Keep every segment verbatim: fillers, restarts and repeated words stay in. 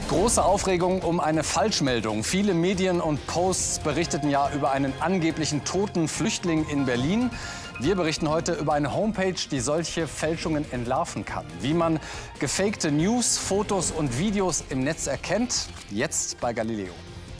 Große Aufregung um eine Falschmeldung. Viele Medien und Posts berichteten ja über einen angeblichen toten Flüchtling in Berlin. Wir berichten heute über eine Homepage, die solche Fälschungen entlarven kann. Wie man gefakte News, Fotos und Videos im Netz erkennt, jetzt bei Galileo.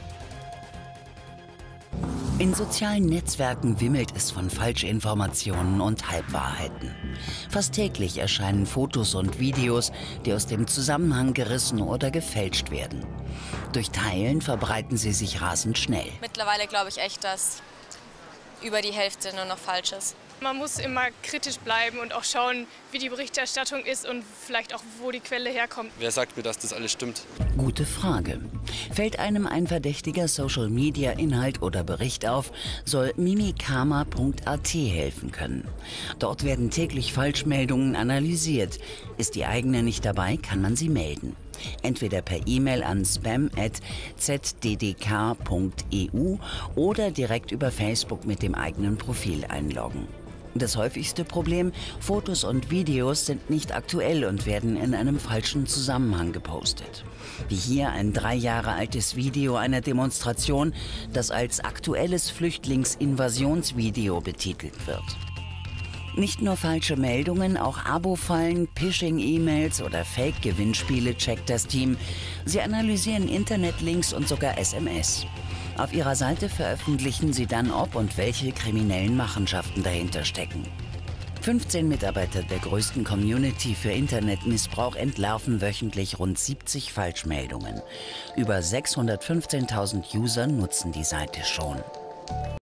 In sozialen Netzwerken wimmelt es von Falschinformationen und Halbwahrheiten. Fast täglich erscheinen Fotos und Videos, die aus dem Zusammenhang gerissen oder gefälscht werden. Durch Teilen verbreiten sie sich rasend schnell. Mittlerweile glaube ich echt, dass über die Hälfte nur noch falsch ist. Man muss immer kritisch bleiben und auch schauen, wie die Berichterstattung ist und vielleicht auch, wo die Quelle herkommt. Wer sagt mir, dass das alles stimmt? Gute Frage. Fällt einem ein verdächtiger Social-Media-Inhalt oder Bericht auf, soll mimikama punkt a t helfen können. Dort werden täglich Falschmeldungen analysiert. Ist die eigene nicht dabei, kann man sie melden. Entweder per E-Mail an spam at z d d k punkt e u oder direkt über Facebook mit dem eigenen Profil einloggen. Das häufigste Problem: Fotos und Videos sind nicht aktuell und werden in einem falschen Zusammenhang gepostet. Wie hier ein drei Jahre altes Video einer Demonstration, das als aktuelles Flüchtlingsinvasionsvideo betitelt wird. Nicht nur falsche Meldungen, auch Abo-Fallen, Phishing-E-Mails oder Fake-Gewinnspiele checkt das Team. Sie analysieren Internetlinks und sogar S M S. Auf ihrer Seite veröffentlichen sie dann, ob und welche kriminellen Machenschaften dahinter stecken. fünfzehn Mitarbeiter der größten Community für Internetmissbrauch entlarven wöchentlich rund siebzig Falschmeldungen. Über sechshundertfünfzehntausend User nutzen die Seite schon.